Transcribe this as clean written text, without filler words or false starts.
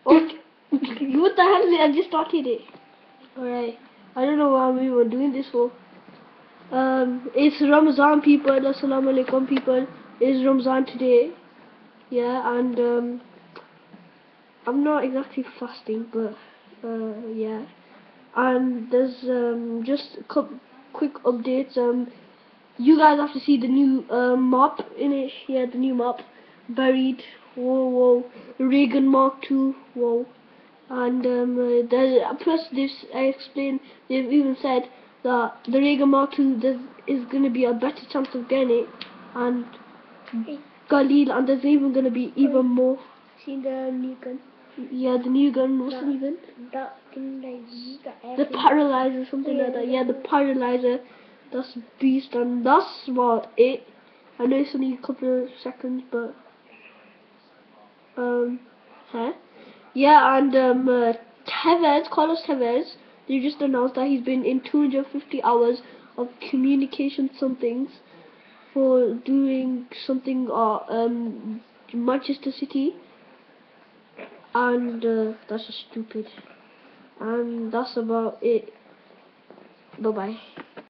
Okay. What the hell? I just started it. Alright. I don't know why we were doing this for. It's Ramazan, people. Assalamu alaikum, people. It's Ramazan today. Yeah, and I'm not exactly fasting, but yeah. And there's just quick updates. You guys have to see the new mop in it. Yeah, the new mop. Buried. Whoa, whoa. Reagan Mark II. Whoa. And plus I explained, they've even said that the Reagan Mark II is going to be a better chance of getting it, and Khalil, and there's even going to be even more. See the new gun? Yeah, the new gun, what's the new gun? That thing like The paralyzer, something like that. Yeah, the paralyzer. That's beast, and that's about it. I know it's only a couple of seconds, but huh? Yeah, and Tevez, Carlos Tevez, they just announced that he's been in 250 hours of communication somethings for doing something Manchester City, and that's just stupid. And that's about it. Bye bye.